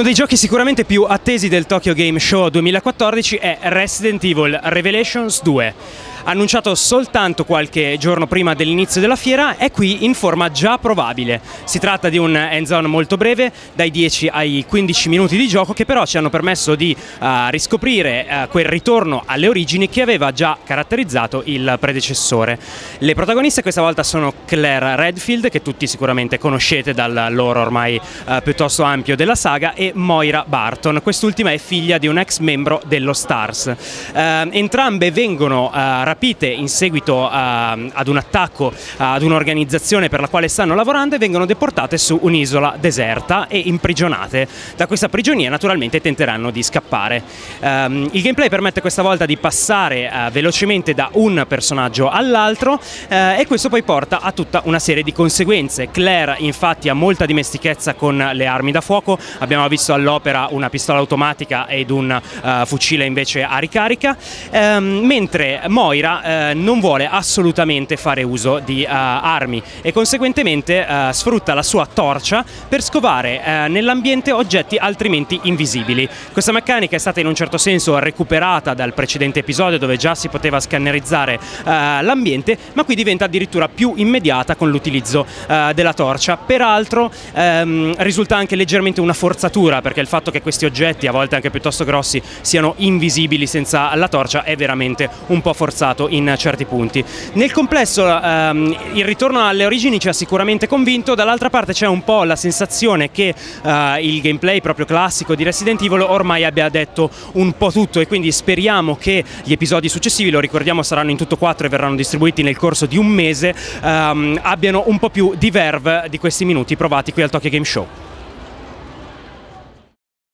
Uno dei giochi sicuramente più attesi del Tokyo Game Show 2014 è Resident Evil Revelations 2. Annunciato soltanto qualche giorno prima dell'inizio della fiera, è qui in forma già provabile. Si tratta di un hands-on molto breve, dai 10 ai 15 minuti di gioco, che però ci hanno permesso di riscoprire quel ritorno alle origini che aveva già caratterizzato il predecessore. Le protagoniste questa volta sono Claire Redfield, che tutti sicuramente conoscete dal lore ormai piuttosto ampio della saga, e Moira Barton. Quest'ultima è figlia di un ex membro dello STARS. Entrambe vengono rapite in seguito ad un attacco ad un'organizzazione per la quale stanno lavorando e vengono deportate su un'isola deserta e imprigionate. Da questa prigionia naturalmente tenteranno di scappare. Il gameplay permette questa volta di passare velocemente da un personaggio all'altro e questo poi porta a tutta una serie di conseguenze. Claire infatti ha molta dimestichezza con le armi da fuoco, abbiamo visto all'opera una pistola automatica ed un fucile invece a ricarica, mentre Moira non vuole assolutamente fare uso di armi e conseguentemente sfrutta la sua torcia per scovare nell'ambiente oggetti altrimenti invisibili. Questa meccanica è stata in un certo senso recuperata dal precedente episodio, dove già si poteva scannerizzare l'ambiente, ma qui diventa addirittura più immediata con l'utilizzo della torcia. Peraltro risulta anche leggermente una forzatura, perché il fatto che questi oggetti, a volte anche piuttosto grossi, siano invisibili senza la torcia è veramente un po' forzato in certi punti. Nel complesso il ritorno alle origini ci ha sicuramente convinto. Dall'altra parte c'è un po' la sensazione che il gameplay proprio classico di Resident Evil ormai abbia detto un po' tutto, e quindi speriamo che gli episodi successivi, lo ricordiamo saranno in tutto 4 e verranno distribuiti nel corso di un mese, abbiano un po' più di verve di questi minuti provati qui al Tokyo Game Show.